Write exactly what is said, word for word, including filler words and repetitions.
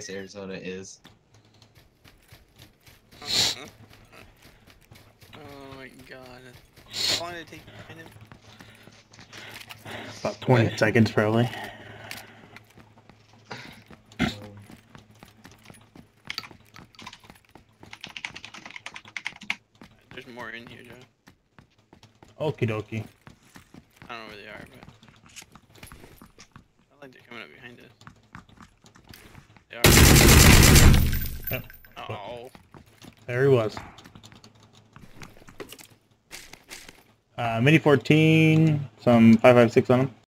guess Arizona is. Oh my god. How long did it take to find him? About twenty What? seconds, probably. Um, There's more in here, Joe. Okie dokie. I don't know where they are, but I like they're coming up behind us. They are. Yep. Oh. There he was. Uh, Mini fourteen, some five five six on him.